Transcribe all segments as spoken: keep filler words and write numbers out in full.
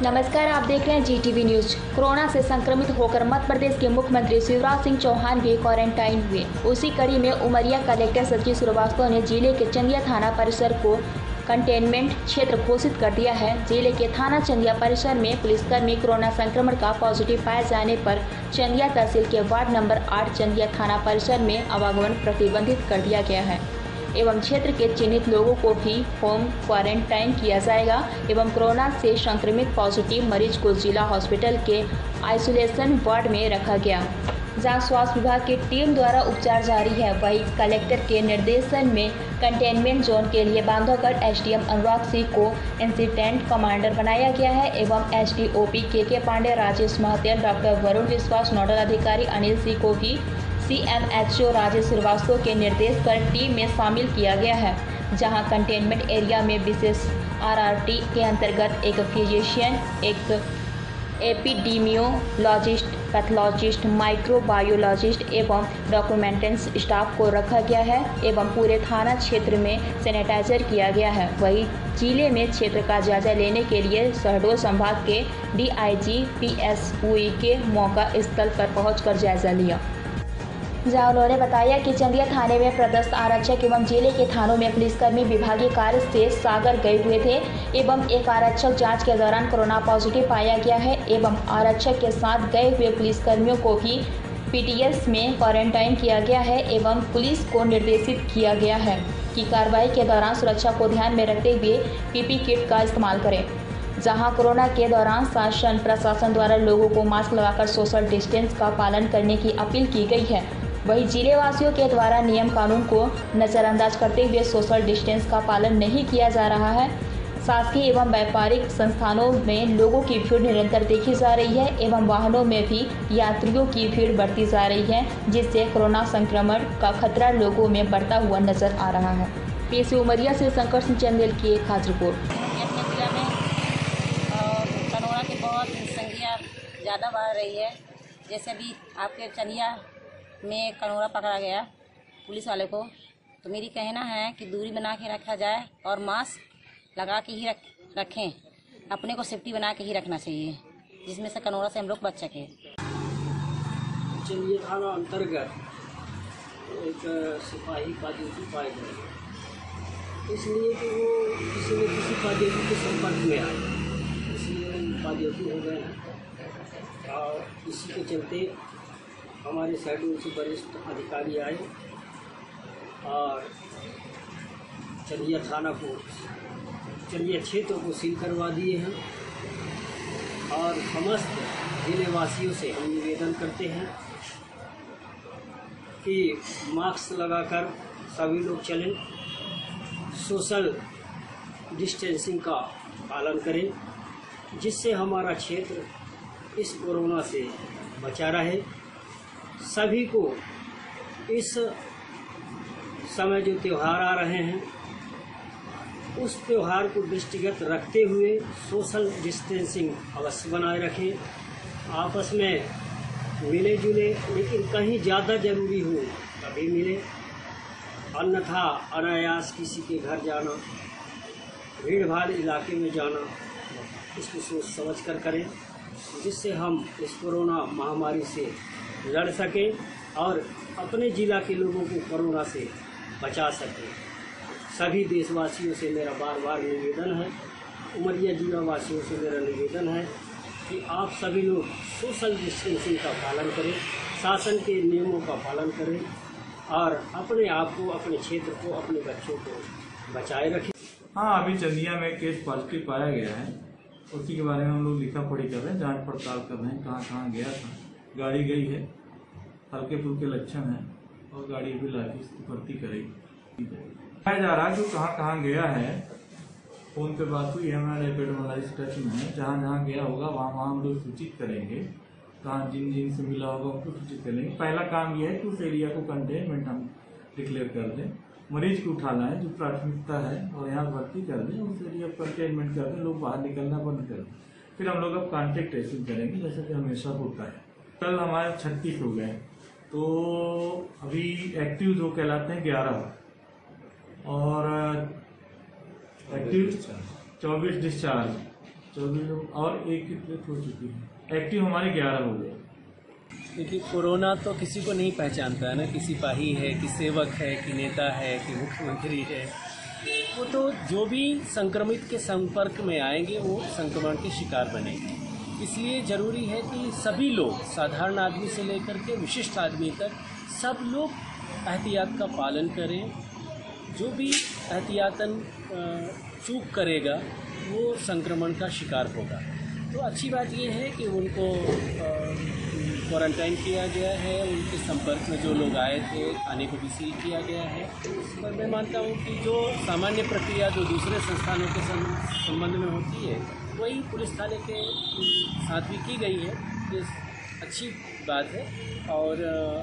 नमस्कार, आप देख रहे हैं G T V news. Corona से संक्रमित होकर मध्य प्रदेश के मुख्यमंत्री शिवराज सिंह चौहान भी क्वारंटाइन हुए। उसी कड़ी में उमरिया कलेक्टर सचिव श्रीवास्तव ने जिले के चंदिया थाना परिसर को कंटेनमेंट क्षेत्र घोषित कर दिया है। जिले के थाना चंदिया परिसर में पुलिसकर्मी कोरोना संक्रमण का पॉजिटिव पाए जाने पर चंदिया तहसील के वार्ड नंबर आठ चंदिया थाना परिसर में आवागमन प्रतिबंधित कर दिया गया है एवं क्षेत्र के चिन्हित लोगों को भी होम क्वारंटाइन किया जाएगा एवं कोरोना से संक्रमित पॉजिटिव मरीज को जिला हॉस्पिटल के आइसोलेशन वार्ड में रखा गया, जहां स्वास्थ्य विभाग की टीम द्वारा उपचार जारी है। वहीं कलेक्टर के निर्देशन में कंटेनमेंट जोन के लिए Bandhavgarh S D M Anurag Singh को इंसिडेंट कमांडर बनाया गया है एवं S D O P K K Pandey, Rajesh Mahtel, doctor Varun Vishwas, nodal अधिकारी अनिल सिंह को भी C M H O Rajesh Shrivastava के निर्देश पर टीम में शामिल किया गया है, जहां कंटेनमेंट एरिया में विशेष आर आर टी के अंतर्गत एक फिजिशियन, एक एपिडेमियोलॉजिस्ट, पैथोलॉजिस्ट, माइक्रोबायोलॉजिस्ट एवं डॉक्यूमेंटेंस स्टाफ को रखा गया है एवं पूरे थाना क्षेत्र में सैनिटाइजर किया गया है। वहीं जिले में क्षेत्र का जायजा लेने के लिए शहडोल संभाग के D I G P S पुई के मौका स्थल पर पहुंचकर जायजा लिया, जहां उन्होंने बताया कि चंदिया थाने में पदस्थ आरक्षक एवं जिले के थानों में पुलिसकर्मी विभागीय कार्य से सागर गए हुए थे एवं एक आरक्षक जांच के दौरान कोरोना पॉजिटिव पाया गया है एवं आरक्षक के साथ गए हुए पुलिसकर्मियों को भी पी टी एस में क्वारंटाइन किया गया है एवं पुलिस को निर्देशित किया गया है कि कार्रवाई के दौरान सुरक्षा को ध्यान में रखते हुए पी पी किट का इस्तेमाल करें। जहां कोरोना के दौरान शासन प्रशासन द्वारा लोगों को मास्क लगाकर सोशल डिस्टेंस का पालन करने की अपील की गई है। वहीं जिले वासियों के द्वारा नियम कानून को नजरअंदाज करते हुए सोशल डिस्टेंस का पालन नहीं किया जा रहा है। शासकीय एवं व्यापारिक संस्थानों में लोगों की भीड़ निरंतर देखी जा रही है एवं वाहनों में भी यात्रियों की भीड़ बढ़ती जा रही है, जिससे कोरोना संक्रमण का खतरा लोगों में बढ़ता हुआ नजर आ रहा है। पेश उमरिया से शंकर सिंह चंदेल की एक खास रिपोर्ट। अपने जिला में कोरोना की बहुत संख्या ज़्यादा बढ़ रही है। जैसे अभी आपके चंदिया में कोरोना पकड़ा गया पुलिस वाले को, तो मेरी कहना है कि दूरी बना के रखा जाए और मास्क लगा के ही रख रखें। अपने को सेफ्टी बना के ही रखना चाहिए, जिसमें से कोरोना से हम लोग बच सकें। चंदिया थाना अंतर्गत एक सिपाही पॉजिटिव पाए गए, इसलिए कि वो किसी न किसी पॉजिटिव के संपर्क में आए, इसलिए पॉजिटिव हो गए हैं। और इसी के चलते हमारे शहडोल से वरिष्ठ अधिकारी आए और चंदिया थाना को, चंदिया क्षेत्र को सील करवा दिए हैं और समस्त जिले वासियों से हम निवेदन करते हैं कि मास्क लगाकर सभी लोग चलें, सोशल डिस्टेंसिंग का पालन करें, जिससे हमारा क्षेत्र इस कोरोना से बचा रहे। सभी को इस समय जो त्यौहार आ रहे हैं उस त्यौहार को दृष्टिगत रखते हुए सोशल डिस्टेंसिंग अवश्य बनाए रखें। आपस में मिले जुले, लेकिन कहीं ज़्यादा जरूरी हो तभी मिले, अन्यथा अनायास किसी के घर जाना, भीड़ भाड़ इलाके में जाना, इसको सोच समझ कर करें, जिससे हम इस कोरोना महामारी से लड़ सकें और अपने जिला के लोगों को कोरोना से बचा सकें। सभी देशवासियों से मेरा बार बार निवेदन है, उमरिया जिला वासियों से मेरा निवेदन है कि आप सभी लोग सोशल डिस्टेंसिंग का पालन करें, शासन के नियमों का पालन करें और अपने आप को, अपने क्षेत्र को, अपने बच्चों को बचाए रखें। हाँ, अभी चंदिया में केस पॉजिटिव पाया गया है, उसी के बारे में हम लोग लिखा पढ़ी कर रहे हैं, जांच पड़ताल कर रहे हैं, कहाँ कहाँ गया था। गाड़ी गई है, हल्के फुल्के लक्षण हैं और गाड़ी भी लाइसेंस भर्ती करेगी। बताया जा रहा है जो कहाँ कहाँ गया है, फोन पे बात हुई है, हमारे एपिडेमियोलॉजिस्ट टच में है, जहाँ जहाँ गया होगा वहाँ वहाँ हम लोग सूचित करेंगे, कहाँ जिन जिन से मिला होगा उनको सूचित करेंगे। पहला काम यह है कि उस एरिया को कंटेनमेंट हम डिक्लेयर कर दें, मरीज को उठाना है जो प्राथमिकता है और यहाँ भर्ती कर दें, उस एरिया को कंटेनमेंट कर दें, लोग बाहर निकलना बंद कर दें। फिर हम लोग अब कॉन्टेक्ट ट्रेसिंग करेंगे, जैसे कि हमेशा होता है। कल हमारे छत्तीस हो गए, तो अभी एक्टिव जो कहलाते हैं ग्यारह और एक्टिव चौबीस डिस्चार्ज चौबीस लोग और एक की डेथ हो चुकी है। एक्टिव हमारे ग्यारह हो गए। देखिए, कोरोना तो किसी को नहीं पहचानता है ना, कि सिपाही है, कि सेवक है, कि नेता है, कि मुख्यमंत्री है। वो तो जो भी संक्रमित के संपर्क में आएंगे वो संक्रमण के शिकार बनेंगे। इसलिए ज़रूरी है कि सभी लोग, साधारण आदमी से लेकर के विशिष्ट आदमी तक, सब लोग एहतियात का पालन करें। जो भी एहतियातन चूक करेगा वो संक्रमण का शिकार होगा। तो अच्छी बात ये है कि उनको क्वारंटाइन किया गया है, उनके संपर्क में जो लोग आए थे खाने को भी सील किया गया है। पर मैं मानता हूँ कि जो सामान्य प्रक्रिया जो दूसरे संस्थानों के संबंध में होती है वही पुलिस थाने के साथ भी की गई है। ये अच्छी बात है। और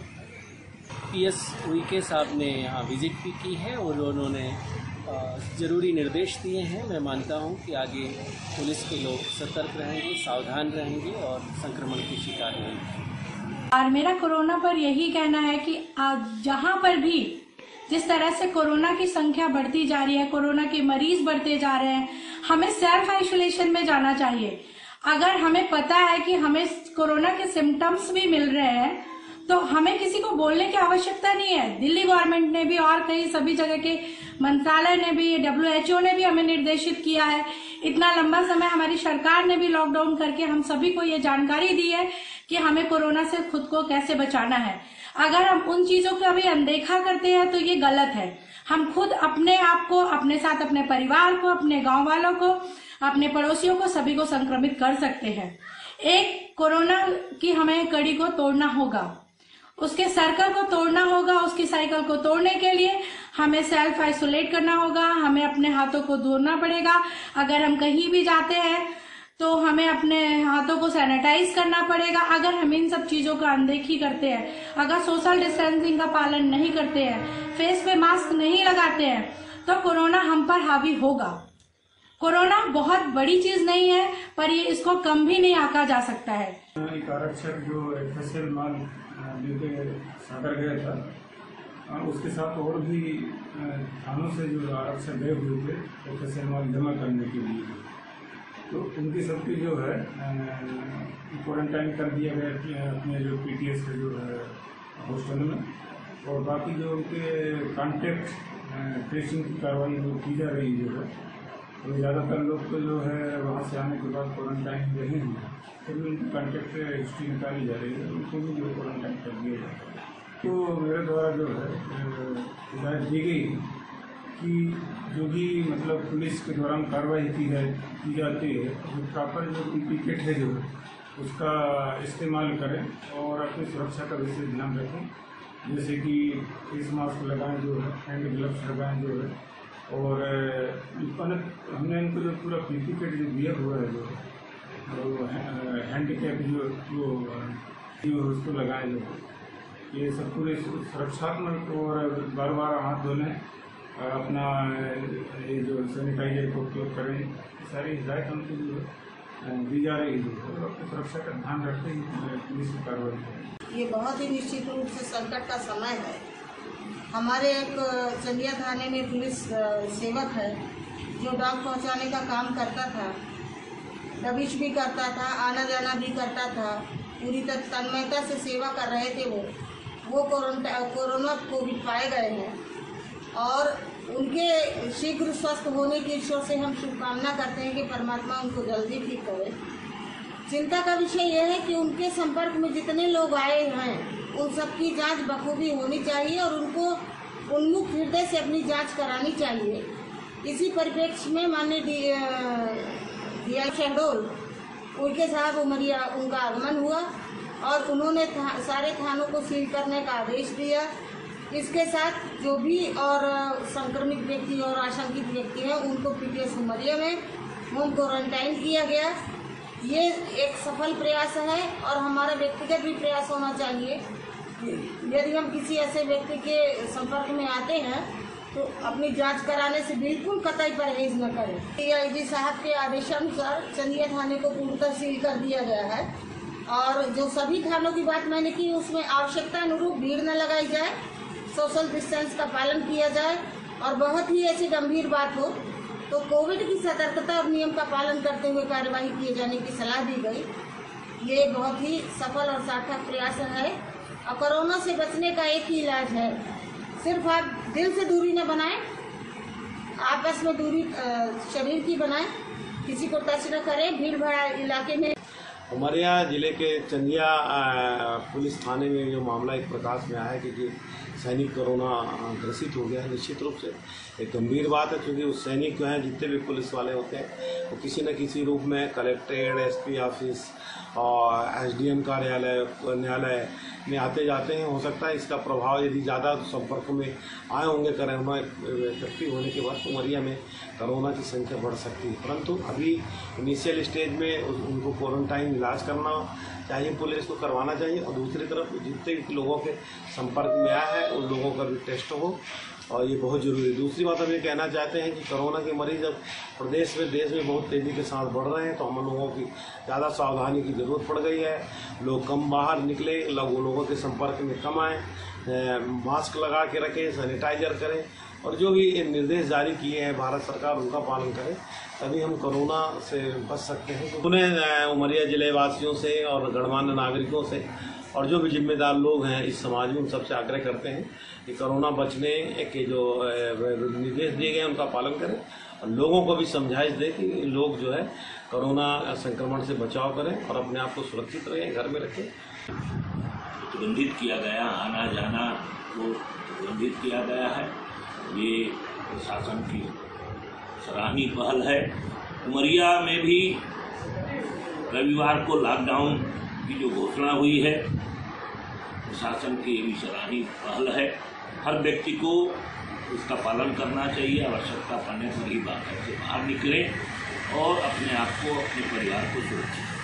पी एस उइके साहब ने यहाँ विजिट भी की है और उन्होंने ज़रूरी निर्देश दिए हैं। मैं मानता हूं कि आगे पुलिस के लोग सतर्क रहेंगे, सावधान रहेंगे और संक्रमण के शिकार रहेंगे। और मेरा कोरोना पर यही कहना है कि जहां पर भी जिस तरह से कोरोना की संख्या बढ़ती जा रही है, कोरोना के मरीज बढ़ते जा रहे हैं, हमें सेल्फ आइसोलेशन में जाना चाहिए। अगर हमें पता है कि हमें कोरोना के सिम्टम्स भी मिल रहे हैं तो हमें किसी को बोलने की आवश्यकता नहीं है। दिल्ली गवर्नमेंट ने भी और कई सभी जगह के मंत्रालय ने भी, डब्ल्यू एच ओ ने भी हमें निर्देशित किया है। इतना लंबा समय हमारी सरकार ने भी लॉकडाउन करके हम सभी को ये जानकारी दी है कि हमें कोरोना से खुद को कैसे बचाना है। अगर हम उन चीजों को अभी अनदेखा करते हैं तो ये गलत है। हम खुद अपने आप को, अपने साथ अपने परिवार को, अपने गाँव वालों को, अपने पड़ोसियों को, सभी को संक्रमित कर सकते हैं। एक कोरोना की हमें कड़ी को तोड़ना होगा, उसके सर्कल को तोड़ना होगा। उसकी साइकिल को तोड़ने के लिए हमें सेल्फ आइसोलेट करना होगा, हमें अपने हाथों को धोना पड़ेगा। अगर हम कहीं भी जाते हैं तो हमें अपने हाथों को सैनिटाइज करना पड़ेगा। अगर हम इन सब चीजों का अनदेखी करते हैं, अगर सोशल डिस्टेंसिंग का पालन नहीं करते हैं, फेस पे मास्क नहीं लगाते हैं, तो कोरोना हम पर हावी होगा। कोरोना बहुत बड़ी चीज नहीं है, पर ये इसको कम भी नहीं आंका जा सकता है। एक आरक्षक जो एफएसएल माल लेके सागर गया था, उसके साथ और भी थानों से जो आरक्षक गए हुए थे एफएसएल माल जमा करने के लिए, तो उनकी सबकी जो है क्वारंटाइन कर दिया गया अपने जो पीटीएस के जो है हॉस्टल में। और बाकी जो उनके कॉन्टेक्ट ट्रेसिंग की कार्रवाई जो की जा रही जो है, तो ज़्यादातर लोग तो जो है वहाँ से आने के बाद क्वारंटाइन रहे हैं, फिर भी उनकी कॉन्टेक्ट हिस्ट्री निकाली जा रही है, उनको भी जो क्वारंटाइन कर दिया जाए। तो मेरे द्वारा जो है हिदायत दी गई कि जो भी मतलब पुलिस के दौरान कार्रवाई की जाए की जाती है, जो प्रॉपर जो पीपी किट है जो उसका इस्तेमाल करें और अपनी सुरक्षा का विशेष ध्यान रखें। जैसे कि फेस मास्क लगाएं जो है, हैंड ग्लव्स लगाएं जो है, और हमने इनको जो पूरा पीपी किट जो दिया हुआ है जो तो हैंडीकैप जो वो उसको लगाएं जो ये सब पूरे सुरक्षात्मक, और बार बार हाथ धोने, अपना ये जो सैनिटाइजर का उपयोग करें, सारी हिदायत हमको जो दी जा रही है और अपनी सुरक्षा का ध्यान रखते हुए पुलिस की कार्रवाई करें। ये बहुत ही निश्चित रूप से संकट का समय है। हमारे एक चंदिया थाने में पुलिस सेवक है जो डॉग पहुंचाने का काम करता था, दबिश भी करता था, आना जाना भी करता था, पूरी तन्मयता से सेवा कर रहे थे। वो वो कोरोना कोविड पाए गए हैं और उनके शीघ्र स्वस्थ होने की ईश्वर से हम शुभकामना करते हैं कि परमात्मा उनको जल्दी ठीक करे। चिंता का विषय यह है कि उनके संपर्क में जितने लोग आए हैं उन सबकी जांच बखूबी होनी चाहिए और उनको उन्मुख हृदय से अपनी जांच करानी चाहिए। इसी परिप्रेक्ष्य में माननीय डी आई शहडोल उनके साहब उमरिया उनका आगमन हुआ और उन्होंने था, सारे थानों को सील करने का आदेश दिया। इसके साथ जो भी और संक्रमित व्यक्ति और आशंकित व्यक्ति हैं उनको पीटीएस उमरिया में होम क्वारंटाइन किया गया। ये एक सफल प्रयास है और हमारा व्यक्तिगत भी प्रयास होना चाहिए। यदि हम किसी ऐसे व्यक्ति के संपर्क में आते हैं तो अपनी जांच कराने से बिल्कुल कतई परहेज न करें। डीआईजी साहब के आदेशानुसार चंदिया थाने को पूर्णतः सील कर दिया गया है और जो सभी थानों की बात मैंने की उसमें आवश्यकता अनुरूप भीड़ न लगाई जाए, सोशल डिस्टेंस का पालन किया जाए और बहुत ही ऐसी गंभीर बात हो तो कोविड की सतर्कता और नियम का पालन करते हुए कार्यवाही किए जाने की सलाह दी गई। ये बहुत ही सफल और सार्थक प्रयास है और कोरोना से बचने का एक ही इलाज है, सिर्फ आप दिल से दूरी न बनाएं, आपस में दूरी शरीर की बनाएं, किसी को टच न करें, भीड़ भाड़ इलाके में। उमरिया जिले के चंदिया पुलिस थाने में जो मामला एक प्रकाश में आया है कि सैनिक कोरोना ग्रसित हो गया है, निश्चित रूप से एक गंभीर बात है, क्योंकि उस सैनिक जो हैं जितने भी पुलिस वाले होते हैं वो किसी न किसी रूप में कलेक्ट्रेट, एसपी ऑफिस और एसडीएम कार्यालय, न्यायालय में आते जाते हैं। हो सकता है इसका प्रभाव यदि ज़्यादा संपर्क में आए होंगे कोरोना इफेक्टिव होने के बाद तो उमरिया में कोरोना की संख्या बढ़ सकती है, परंतु अभी इनिशियल स्टेज में उनको क्वारंटाइन इलाज करना चाहिए, पुलिस को करवाना चाहिए और दूसरी तरफ जितने भी लोगों के संपर्क में आया है उन लोगों का भी टेस्ट हो और ये बहुत ज़रूरी है। दूसरी बात हम ये कहना चाहते हैं कि कोरोना के मरीज अब प्रदेश में देश में बहुत तेज़ी के साथ बढ़ रहे हैं, तो हम लोगों की ज़्यादा सावधानी की ज़रूरत पड़ गई है। लोग कम बाहर निकले, लोग लोगों के संपर्क में कम आएँ, मास्क लगा के रखें, सैनिटाइजर करें और जो भी निर्देश जारी किए हैं भारत सरकार उनका पालन करें, तभी हम कोरोना से बच सकते हैं। उन्हें उमरिया जिले वासियों से और गणमान्य नागरिकों से और जो भी जिम्मेदार लोग हैं इस समाज में उन सबसे आग्रह करते हैं कि कोरोना बचने के जो निर्देश दिए गए हैं उनका पालन करें और लोगों को भी समझाइश दें कि लोग जो है कोरोना संक्रमण से बचाव करें और अपने आप को सुरक्षित रहें, घर में रखें। प्रतिबंधित किया गया, आना जाना को प्रतिबंधित किया गया है, ये प्रशासन की सराहनीय पहल है। उमरिया में भी रविवार को लॉकडाउन की जो घोषणा हुई है प्रशासन की ये भी सराहनीय पहल है। हर व्यक्ति को उसका पालन करना चाहिए, आवश्यकता पड़ने पर ही बाहर से बाहर निकलें और अपने आप को, अपने परिवार को सुरक्षित